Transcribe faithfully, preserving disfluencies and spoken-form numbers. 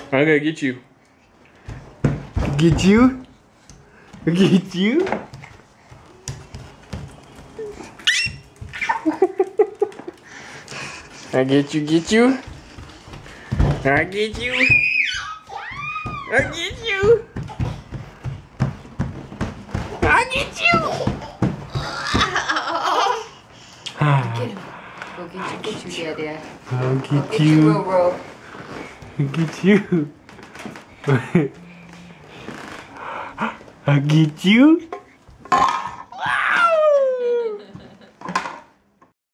I'm gonna get you. Get you? Get you? I get you, get you. I get you. I get you. I get you. Get him. Go get you, get you, Dad, Dad. I'll Go get get you, you. Roro. Get you. I'll get you.